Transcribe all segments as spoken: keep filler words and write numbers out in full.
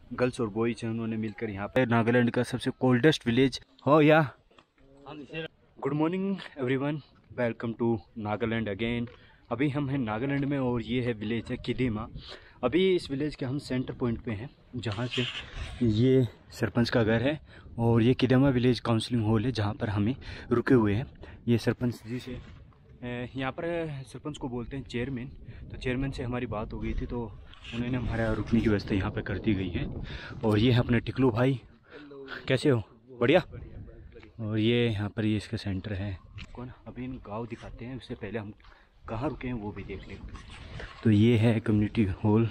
Girls और boys हैं, उन्होंने मिलकर यहाँ पे नागालैंड का सबसे कोल्डेस्ट विलेज हो या। Good morning everyone, welcome to Nagaland again. अभी हम हैं नागालैंड में और ये है विलेज है किदेमा। अभी इस विलेज के हम सेंटर पॉइंट पे हैं, जहाँ से ये सरपंच का घर है और ये किदेमा विलेज काउंसलिंग हॉल है जहाँ पर हमें रुके हुए हैं। ये सरपंच जी से, यहाँ पर सरपंच को बोलते हैं चेयरमैन। तो चेयरमैन से हमारी बात हो गई थी तो उन्होंने हमारा रुकने की व्यवस्था यहाँ पर कर दी गई है। और ये है अपने टिकलू भाई, कैसे हो? बढ़िया। और ये यहाँ पर ये इसका सेंटर है। कौन अभी इन गाँव दिखाते हैं, उससे पहले हम कहाँ रुके हैं वो भी देख लें। तो ये है कम्युनिटी हॉल,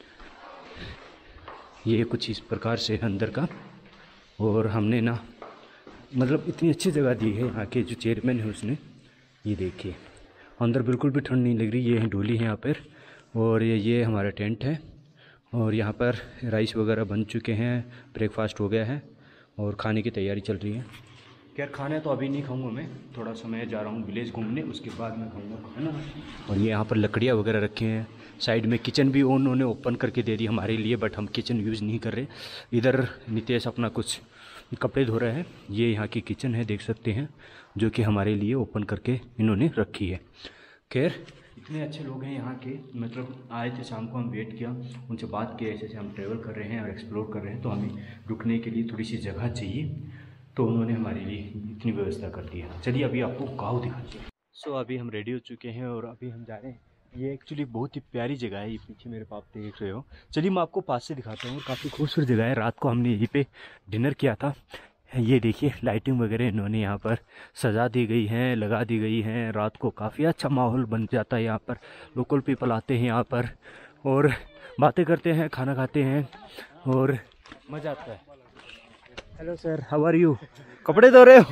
ये कुछ इस प्रकार से अंदर का। और हमने ना मतलब इतनी अच्छी जगह दी है यहाँ के जो चेयरमैन है उसने। ये देखिए अंदर बिल्कुल भी ठंड नहीं लग रही। ये है डोली है यहाँ पर और ये ये हमारा टेंट है। और यहाँ पर राइस वगैरह बन चुके हैं, ब्रेकफास्ट हो गया है और खाने की तैयारी चल रही है। खैर खाना तो अभी नहीं खाऊंगा मैं, थोड़ा समय जा रहा हूँ विलेज घूमने, उसके बाद मैं खाऊंगा खाना। और ये यहाँ पर लकड़ियाँ वगैरह रखी हैं। साइड में किचन भी उन्होंने ओपन करके दे दी हमारे लिए, बट हम किचन यूज़ नहीं कर रहे। इधर नितेश अपना कुछ कपड़े धो रहे हैं। ये यहाँ की किचन है, देख सकते हैं, जो कि हमारे लिए ओपन करके इन्होंने रखी है। खैर इतने अच्छे लोग हैं यहाँ के, मतलब आए थे शाम को, हम वेट किया, उनसे बात किया, ऐसे ऐसे हम ट्रैवल कर रहे हैं और एक्सप्लोर कर रहे हैं तो हमें रुकने के लिए थोड़ी सी जगह चाहिए, तो उन्होंने हमारे लिए इतनी व्यवस्था कर दी है। चलिए अभी आपको गाँव दिखाते हैं। सो so, अभी हम रेडी हो चुके हैं और अभी हम जा रहे हैं। ये एक्चुअली बहुत ही प्यारी जगह है, ये पीछे मेरे पाप देख रहे हो। चलिए मैं आपको पास से दिखाता हूँ। काफ़ी खूबसूरत जगह है। रात को हमने यहीं पे डिनर किया था। ये देखिए लाइटिंग वगैरह इन्होंने यहाँ पर सजा दी गई है, लगा दी गई है। रात को काफ़ी अच्छा माहौल बन जाता है यहाँ पर। लोकल पीपल आते हैं यहाँ पर और बातें करते हैं, खाना खाते हैं और मज़ा आता है। Hello sir, how are you? कपड़े धो रहे हो?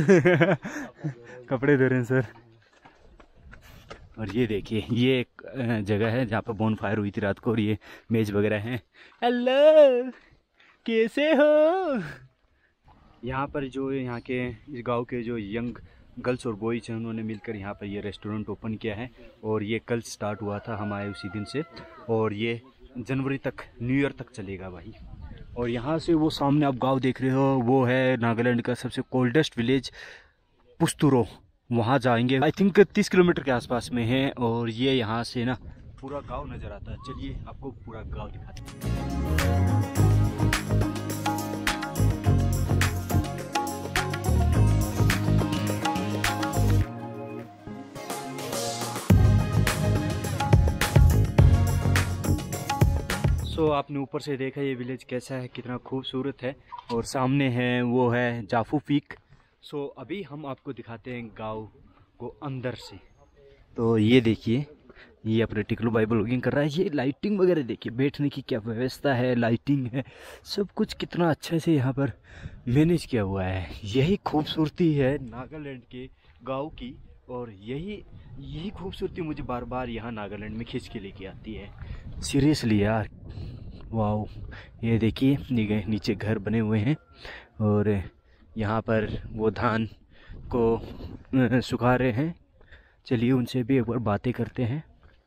कपड़े धो रहे हैं सर। और ये देखिए ये एक जगह है जहाँ पर बोन फायर हुई थी रात को और ये मेज वगैरह हैं। हेलो, कैसे हो? यहाँ पर जो यहाँ के इस गांव के जो यंग गर्ल्स और बॉयज हैं, उन्होंने मिलकर यहाँ पर ये रेस्टोरेंट ओपन किया है और ये कल स्टार्ट हुआ था, हम आए उसी दिन से और ये जनवरी तक, न्यू ईयर तक चलेगा भाई। और यहाँ से वो सामने आप गांव देख रहे हो, वो है नागालैंड का सबसे कोल्डेस्ट विलेज पुस्तुरो। वहाँ जाएंगे, आई थिंक तीस किलोमीटर के आसपास में है और ये यहाँ से ना पूरा गांव नज़र आता है। चलिए आपको पूरा गांव दिखाते हैं। तो आपने ऊपर से देखा ये विलेज कैसा है, कितना खूबसूरत है। और सामने है वो है जाफू पीक। सो अभी हम आपको दिखाते हैं गांव को अंदर से। तो ये देखिए ये अपने टिकलू भाई ब्लॉगिंग कर रहा है। ये लाइटिंग वगैरह देखिए, बैठने की क्या व्यवस्था है, लाइटिंग है, सब कुछ कितना अच्छे से यहाँ पर मैनेज किया हुआ है। यही खूबसूरती है नागालैंड के गाँव की और यही यही खूबसूरती मुझे बार बार यहाँ नागालैंड में खींच के लेके आती है। सीरियसली यार, वाओ। ये देखिए नीचे घर बने हुए हैं और यहाँ पर वो धान को सुखा रहे हैं। चलिए उनसे भी एक बार बातें करते हैं।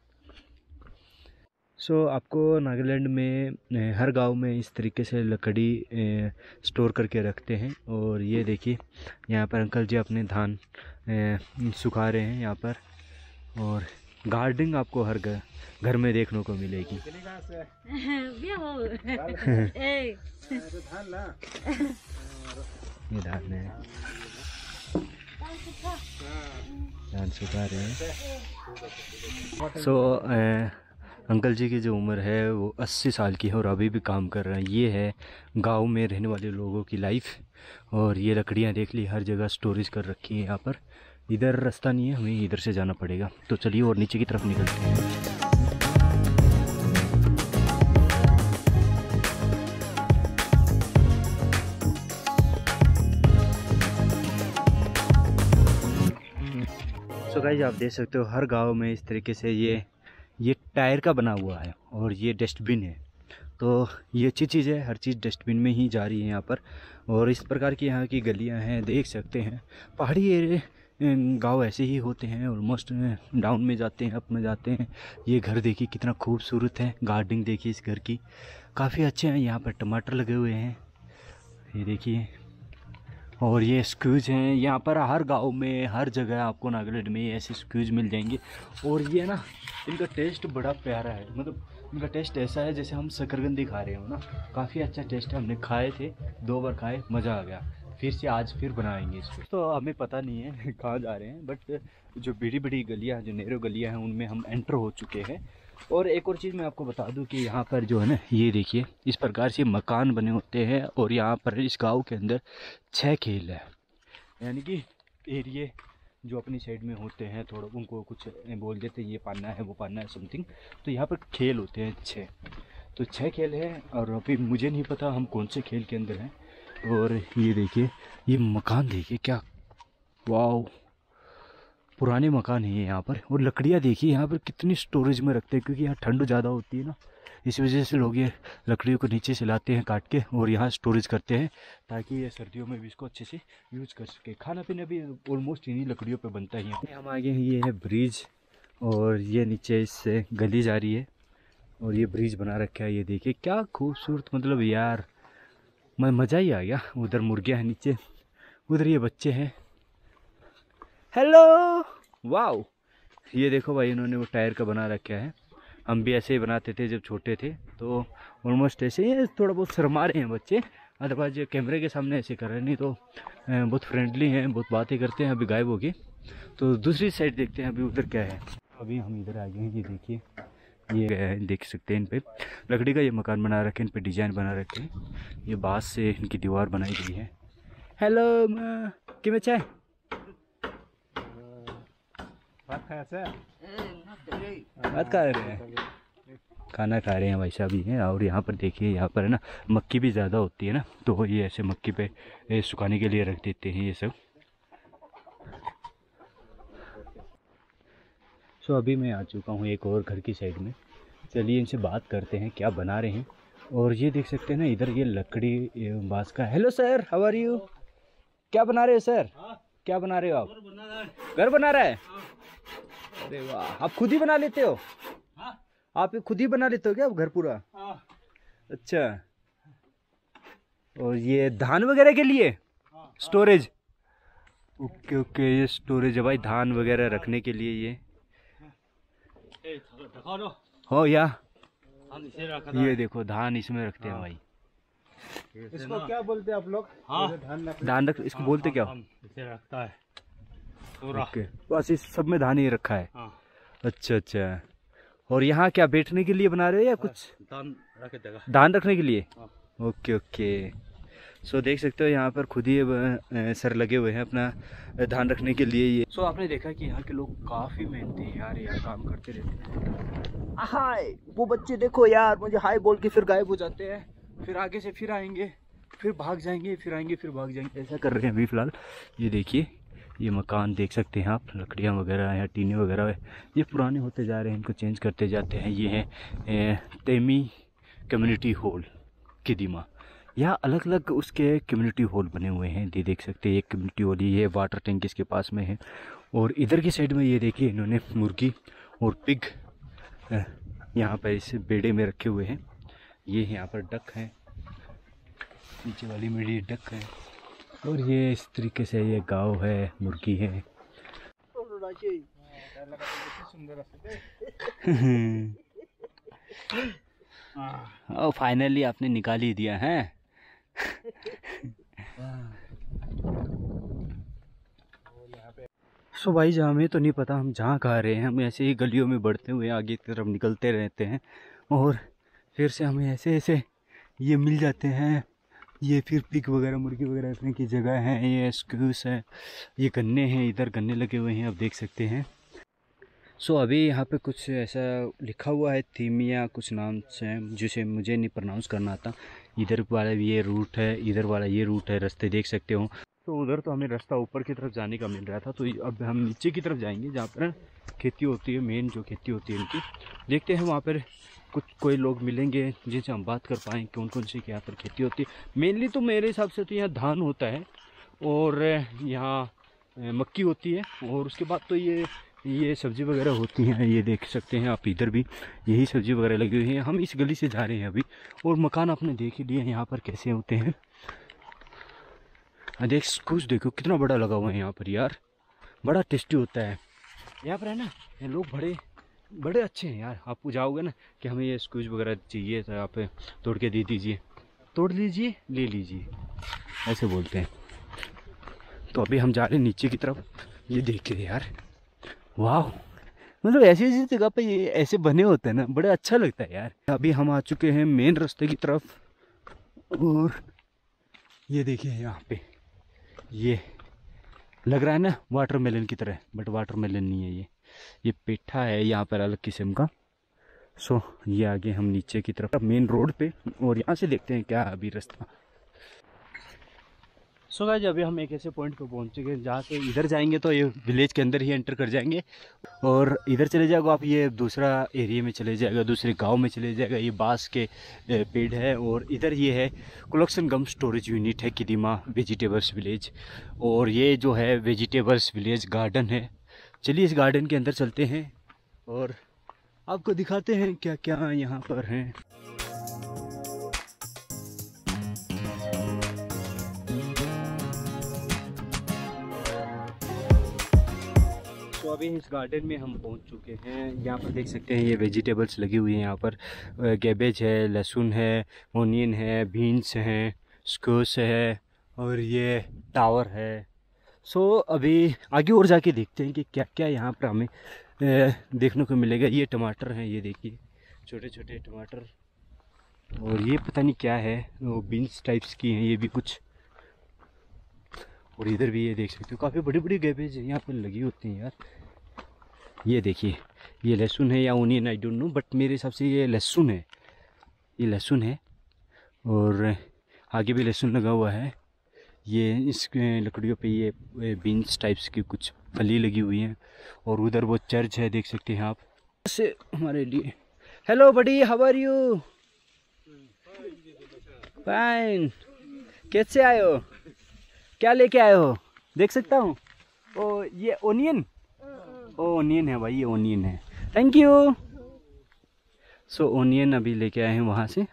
सो so, आपको नागालैंड में हर गांव में इस तरीके से लकड़ी स्टोर करके रखते हैं। और ये देखिए यहाँ पर अंकल जी अपने धान सुखा रहे हैं यहाँ पर। और गार्डनिंग आपको हर घर घर में देखने को मिलेगी। ये धान है, धान सुखा रहे हैं। सो so, अंकल जी की जो उम्र है वो अस्सी साल की है और अभी भी काम कर रहे हैं। ये है गांव में रहने वाले लोगों की लाइफ। और ये लकड़ियां देख ली, हर जगह स्टोरेज कर रखी है यहाँ पर। इधर रास्ता नहीं है, हमें इधर से जाना पड़ेगा। तो चलिए और नीचे की तरफ निकलते हैं। सो गाइस आप देख सकते हो हर गांव में इस तरीके से ये ये टायर का बना हुआ है और ये डस्टबिन है। तो ये अच्छी चीज़ है, हर चीज़ डस्टबिन में ही जा रही है यहाँ पर। और इस प्रकार की यहाँ की गलियाँ हैं, देख सकते हैं। पहाड़ी एरिया गांव ऐसे ही होते हैं, ऑलमोस्ट डाउन में जाते हैं, अप में जाते हैं। ये घर देखिए कितना खूबसूरत है, गार्डनिंग देखिए इस घर की। काफ़ी अच्छे हैं। यहाँ पर टमाटर लगे हुए हैं, ये देखिए। और ये स्क्यूज हैं, यहाँ पर हर गांव में हर जगह आपको नागालैंड में ऐसे स्क्यूज मिल जाएंगे। और ये ना इनका टेस्ट बड़ा प्यारा है, मतलब इनका टेस्ट ऐसा है जैसे हम शकरकंदी खा रहे हो ना, काफ़ी अच्छा टेस्ट है। हमने खाए थे, दो बार खाए, मज़ा आ गया। फिर से आज फिर बनाएंगे इसको। तो हमें पता नहीं है कहाँ जा रहे हैं, बट जो बड़ी बड़ी गलियाँ, जो नैरो गलियाँ हैं, उनमें हम एंटर हो चुके हैं। और एक और चीज़ मैं आपको बता दूं कि यहाँ पर जो है ना, ये देखिए इस प्रकार से मकान बने होते हैं। और यहाँ पर इस गांव के अंदर छह खेल है, यानी कि एरिए जो अपनी साइड में होते हैं, थोड़ा उनको कुछ बोल देते हैं, ये पाना है वो पाना है समथिंग। तो यहाँ पर खेल होते हैं छः, तो छः खेल है। और अभी मुझे नहीं पता हम कौन से खेल के अंदर हैं। और ये देखिए, ये मकान देखिए क्या, वाह, पुराने मकान है यहाँ पर। और लकड़ियाँ देखिए यहाँ पर कितनी स्टोरेज में रखते हैं, क्योंकि यहाँ ठंड ज़्यादा होती है ना, इस वजह से लोग ये लकड़ियों को नीचे से लाते हैं काट के और यहाँ स्टोरेज करते हैं, ताकि ये सर्दियों में भी इसको अच्छे से यूज़ कर सके। खाना पीना भी ऑलमोस्ट इन्हीं लकड़ियों पे बनता है। यहाँ हम आगे हैं, ये है ब्रिज, और ये नीचे इससे गली जा रही है, और ये ब्रिज बना रखा है। ये देखिए क्या खूबसूरत, मतलब यार मैं मज़ा ही आ गया। उधर मुर्गियाँ हैं नीचे, उधर ये बच्चे हैं, हेलो, वाओ। ये देखो भाई, इन्होंने वो टायर का बना रखा है। हम भी ऐसे ही बनाते थे जब छोटे थे, तो ऑलमोस्ट ऐसे ही। थोड़ा बहुत शर्मा रहे हैं बच्चे, अदरवाइज कैमरे के सामने ऐसे कर रहे हैं, नहीं तो बहुत फ्रेंडली हैं, बहुत बातें करते हैं। अभी गायब हो गए, तो दूसरी साइड देखते हैं अभी उधर क्या है। अभी हम इधर आ गए हैं, ये देखिए, ये देख सकते हैं, इन पे लकड़ी का ये मकान बना रखे हैं, इन पे डिजाइन बना रखे हैं। ये बांस से इनकी दीवार बनाई गई है। हेलो कि मैं चाय बात खा रहे हैं, खाना खा रहे हैं भाई साहब ये। और यहाँ पर देखिए, यहाँ पर है ना मक्की भी ज़्यादा होती है ना, तो ये ऐसे मक्की पे सुखाने के लिए रख देते हैं ये सब। सो अभी मैं आ चुका हूँ एक और घर की साइड में, चलिए इनसे बात करते हैं क्या बना रहे हैं। और ये देख सकते हैं ना, इधर ये लकड़ी बांस का। Hello sir, how are you, क्या बना रहे हो सर? क्या बना रहे हो आप? घर बना रहा है। अरे वाह, आप खुद ही बना लेते हो? हाँ? आप खुद ही बना लेते हो क्या घर पूरा? हाँ। अच्छा, और ये धान वगैरह के लिए? हाँ। स्टोरेज? ओके ओके, ये स्टोरेज है भाई, धान वगैरह रखने के लिए। ये हो या ये देखो, धान इसमें रखते हैं भाई। इसको क्या बोलते हैं आप लोग? हाँ, धान रख, इसको बोलते क्या? इसे रखता है ओके, बस इस सब में धान ही रखा है। हाँ। अच्छा अच्छा, और यहाँ क्या बैठने के लिए बना रहे हो या कुछ? धान रख देगा, धान रखने के लिए। हाँ। ओके ओके, सो देख सकते हो यहाँ पर खुद ही सर लगे हुए हैं अपना धान रखने के लिए। ये सो आपने देखा कि यहाँ के लोग काफ़ी मेहनती हैं यार, यार काम करते रहते हैं। हाय, वो बच्चे देखो यार, मुझे हाय बोल के फिर गायब हो जाते हैं, फिर आगे से फिर आएंगे, फिर भाग जाएंगे, फिर आएंगे, फिर भाग जाएंगे, ऐसा कर रहे हैं अभी फ़िलहाल। ये देखिए, ये मकान देख सकते हैं आप, लकड़ियाँ वगैरह या टीने वगैरह ये पुराने होते जा रहे हैं, इनको चेंज करते जाते हैं। ये है तेमी कम्युनिटी हॉल किदीमा, यहाँ अलग अलग उसके कम्युनिटी हॉल बने हुए हैं। ये देख सकते हैं, एक कम्युनिटी हॉल, ये वाटर टैंक इसके पास में है। और इधर की साइड में ये देखिए, इन्होंने मुर्गी और पिग यहाँ पर इस बेड़े में रखे हुए हैं। ये यहाँ पर डक है, नीचे वाली मेरी डक है। और ये इस तरीके से ये गांव है, मुर्गी है। ओ फाइनली आपने निकाल ही दिया है। सो भाई, जहाँ हमें तो नहीं पता हम जहाँ खा रहे हैं, हम ऐसे ही गलियों में बढ़ते हुए आगे की तरफ निकलते रहते हैं, और फिर से हमें ऐसे ऐसे ये मिल जाते हैं। ये फिर पिग वगैरह, मुर्गी वगैरह रखने की जगह है। ये स्क्यूज है, ये गन्ने हैं, इधर गन्ने लगे हुए हैं, आप देख सकते हैं। सो so, अभी यहाँ पे कुछ ऐसा लिखा हुआ है, थीमिया कुछ नाम से, जिसे मुझे नहीं प्रोनाउंस करना आता। इधर वाला ये रूट है, इधर वाला ये रूट है, रास्ते देख सकते हो। तो उधर तो हमें रास्ता ऊपर की तरफ जाने का मिल रहा था, तो अब हम नीचे की तरफ जाएंगे, जहाँ पर खेती होती है, मेन जो खेती होती है इनकी। देखते हैं वहाँ पर कुछ कोई लोग मिलेंगे जिनसे हम बात कर पाएँ कौन कौन सी यहाँ पर खेती होती है। मेनली तो मेरे हिसाब से तो यहाँ धान होता है, और यहाँ मक्की होती है, और उसके बाद तो ये ये सब्ज़ी वगैरह होती हैं, ये देख सकते हैं आप, इधर भी यही सब्ज़ी वगैरह लगी हुई है। हम इस गली से जा रहे हैं अभी, और मकान आपने देख ही लिए यहाँ पर कैसे होते हैं। देख कुछ देखो कितना बड़ा लगा हुआ है यहाँ पर यार, बड़ा टेस्टी होता है यहाँ पर है ना। ये लोग बड़े बड़े अच्छे हैं यार। आप जाओगे ना कि हमें ये स्क्यूज वगैरह चाहिए तो आप तोड़ के दे दीजिए, तोड़ लीजिए, ले लीजिए, ऐसे बोलते हैं। तो अभी हम जा रहे हैं नीचे की तरफ। ये देखिए यार, वाह, मतलब ऐसी ऐसी जगह पे ये ऐसे बने होते हैं ना, बड़े अच्छा लगता है यार। अभी हम आ चुके हैं मेन रास्ते की तरफ, और ये देखिए यहाँ पे ये लग रहा है ना वाटरमेलन की तरह, बट वाटरमेलन नहीं है ये ये पेठा है यहाँ पर अलग किस्म का। सो ये आगे हम नीचे की तरफ मेन रोड पे, और यहाँ से देखते हैं क्या अभी रास्ता। सो गाइस अभी हम एक ऐसे पॉइंट पे पहुँच चुके हैं जहाँ से इधर जाएंगे तो ये विलेज के अंदर ही एंटर कर जाएंगे, और इधर चले जाओगे आप ये दूसरा एरिया में चले जाएगा, दूसरे गांव में चले जाएगा। ये बांस के पेड़ है, और इधर ये है कलेक्शन गम स्टोरेज यूनिट है किदीमा वेजिटेबल्स विलेज, और ये जो है वेजिटेबल्स विलेज गार्डन है। चलिए इस गार्डन के अंदर चलते हैं और आपको दिखाते हैं क्या क्या यहाँ पर हैं। तो अभी इस गार्डन में हम पहुंच चुके हैं। यहाँ पर देख सकते हैं ये वेजिटेबल्स लगी हुई हैं। यहाँ पर कैबेज है, लहसुन है, ओनियन है, बीन्स हैं, स्क्वैश है, और ये टावर है। सो अभी आगे और जाके देखते हैं कि क्या क्या यहाँ पर हमें देखने को मिलेगा। ये टमाटर हैं, ये देखिए छोटे छोटे टमाटर, और ये पता नहीं क्या है, वो बीन्स टाइप्स की हैं ये भी कुछ। और इधर भी ये देख सकते हो काफ़ी बड़ी बड़ी कैबेज यहाँ पर लगी होती हैं यार। ये देखिए ये लहसुन है या onion, I don't know, but मेरे हिसाब से ये लहसुन है, ये लहसुन है। और आगे भी लहसुन लगा हुआ है। ये इस लकड़ियों पे ये बीन्स टाइप्स की कुछ फली लगी हुई हैं। और उधर वो चर्च है, देख सकते हैं आप। से हमारे लिए hello buddy, how are you? Fine. कैसे आए हो? क्या लेके आए हो? देख सकता हूँ। ओ ये ओनियन, ओ ओनियन है भाई, ये ओनियन है। Thank you. सो ओनियन अभी लेके आए हैं वहाँ से,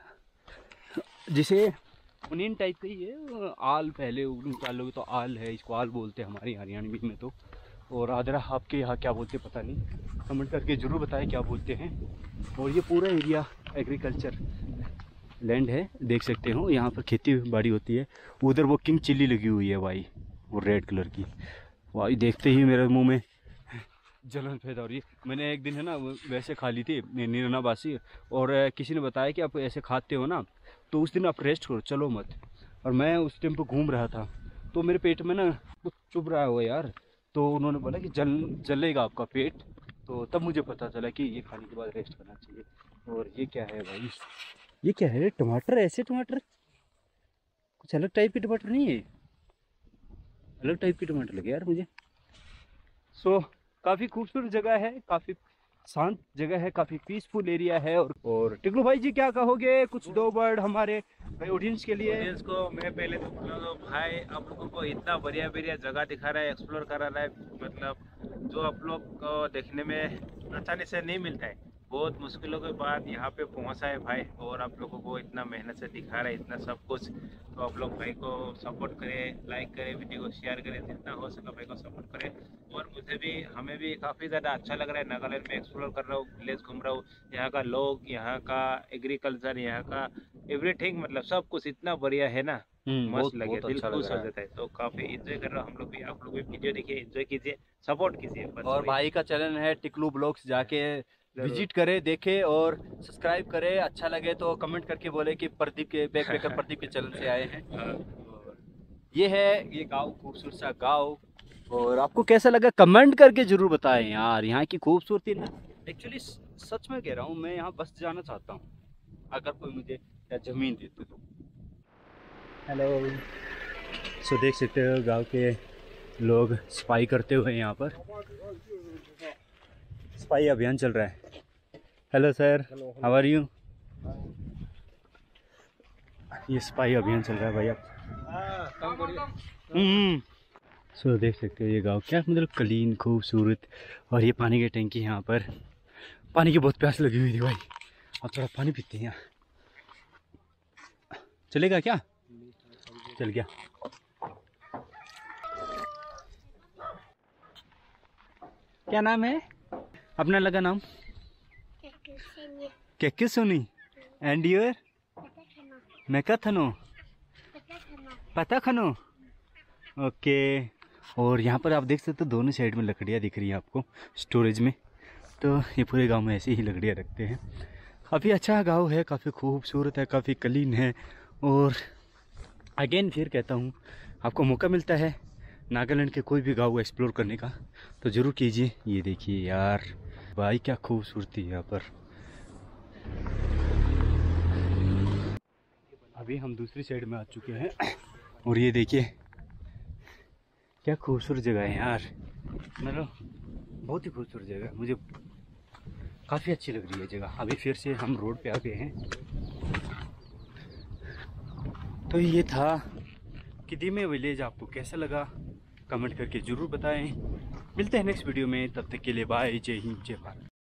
जिसे ओनियन टाइप का ही है। आल पहले निकाल लोगे तो आल है, इसको आल बोलते हैं हमारी हरियाणवी में तो। और आदरा आपके यहाँ क्या बोलते हैं पता नहीं, कमेंट करके ज़रूर बताएं क्या बोलते हैं। और ये पूरा एरिया एग्रीकल्चर लैंड है, देख सकते हो। यहाँ पर खेती बाड़ी होती है। उधर वो किंग चिल्ली लगी हुई है भाई, वो रेड कलर की। भाई देखते ही मेरे मुंह में जलन पैदा हो रही है। मैंने एक दिन है ना वैसे खा ली थी नीरना बासी, और किसी ने बताया कि आप ऐसे खाते हो ना तो उस दिन आप रेस्ट करो, चलो मत। और मैं उस टाइम पर घूम रहा था तो मेरे पेट में ना कुछ चुभ रहा हुआ यार, तो उन्होंने बोला कि जल जलेगा आपका पेट। तो तब मुझे पता चला कि ये खाने के बाद रेस्ट करना चाहिए। और ये क्या है भाई, ये क्या है? टमाटर, ऐसे टमाटर, कुछ अलग टाइप के टमाटर नहीं है, अलग टाइप के टमाटर लगे यार मुझे। सो so, काफ़ी खूबसूरत जगह है, काफ़ी शांत जगह है, काफ़ी पीसफुल एरिया है। और और टिकलू भाई जी क्या कहोगे, कुछ दो वर्ड हमारे ऑडियंस के लिए? ऑडियंस को मैं पहले तो बोलूँगा भाई, आप लोगों को इतना बढ़िया बढ़िया जगह दिखा रहा है, एक्सप्लोर करा रहा है, मतलब जो आप लोग को देखने में आसानी से नहीं मिलता है। बहुत मुश्किलों के बाद यहाँ पे पहुँचा है भाई, और आप लोगों को इतना मेहनत से दिखा रहा है इतना सब कुछ। तो आप लोग भाई को सपोर्ट करें, लाइक करें, वीडियो को शेयर करें, जितना हो सके भाई को सपोर्ट करें। और मुझे भी, हमें भी काफ़ी ज़्यादा अच्छा लग रहा है। नागालैंड में एक्सप्लोर कर रहा हूँ, विलेज घूम रहा हूँ, यहाँ का लोग, यहाँ का एग्रीकल्चर, यहाँ का एवरीथिंग, मतलब सब कुछ इतना बढ़िया है ना, मस्त लगे, दिल खुश हो जाता है। तो काफ़ी इंजॉय कर रहा हूँ हम लोग भी। आप लोग भी वीडियो देखिए, इंजॉय कीजिए, सपोर्ट कीजिए। और भाई का चैनल है टिकलू ब्लॉग्स, जाके विजिट करें, देखें और सब्सक्राइब करें। अच्छा लगे तो कमेंट करके बोले कि प्रदीप के बैकपैकर प्रदीप के चैनल से आए हैं। ये है ये गांव, खूबसूरत सा गांव। और आपको कैसा लगा कमेंट करके जरूर बताएं यार। यहाँ की खूबसूरती ना, एक्चुअली सच में कह रहा हूँ, मैं यहाँ बस जाना चाहता हूँ अगर कोई मुझे ज़मीन देते तो। हेलो। सो देख सकते हो गांव के लोग सफाई करते हुए यहाँ पर, सफाई अभियान चल रहा है। Hello sir, how are you? ये सफाई अभियान चल रहा है भाई। आप सो देख सकते हो ये गांव क्या मतलब क्लीन खूबसूरत। और ये पानी की टंकी यहाँ पर, पानी की बहुत प्यास लगी हुई थी भाई, अब थोड़ा पानी पीते हैं यहाँ। चलेगा क्या? चल गया। क्या नाम है अपना? लगा नाम क्या सोनी। And your? मेका थनो, पता खनो। ओके। और यहाँ पर आप देख सकते हो दोनों साइड में लकड़ियाँ दिख रही हैं आपको स्टोरेज में। तो ये पूरे गांव में ऐसे ही लकड़ियाँ रखते हैं। काफ़ी अच्छा गांव है, काफ़ी खूबसूरत है, काफ़ी क्लीन है। और अगेन फिर कहता हूँ, आपको मौका मिलता है नागालैंड के कोई भी गांव एक्सप्लोर करने का तो ज़रूर कीजिए। ये देखिए यार भाई क्या खूबसूरती है यहाँ पर। अभी हम दूसरी साइड में आ चुके हैं और ये देखिए क्या खूबसूरत जगह है यार, मतलब बहुत ही खूबसूरत जगह, मुझे काफ़ी अच्छी लग रही है जगह। अभी फिर से हम रोड पे आ गए हैं। तो ये था किदीमे विलेज, आपको कैसा लगा कमेंट करके ज़रूर बताएं। मिलते हैं नेक्स्ट वीडियो में, तब तक के लिए बाय, जय हिंद, जय भारत।